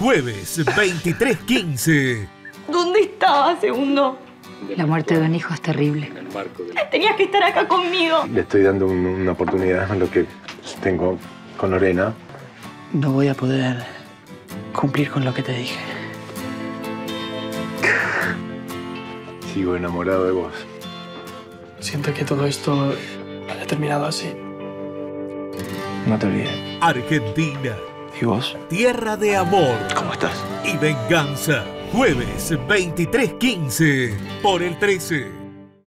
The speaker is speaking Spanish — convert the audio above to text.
jueves 23:15. ¿Dónde estaba, Segundo? La muerte de un hijo es terrible. Tenías que estar acá conmigo. Le estoy dando una oportunidad a lo que tengo con Lorena. No voy a poder cumplir con lo que te dije. Sigo enamorado de vos. Siento que todo esto haya terminado así. No te olvides. Argentina, ¿Y vos? tierra de amor ¿Cómo estás? y venganza. Jueves 23:15 por el 13.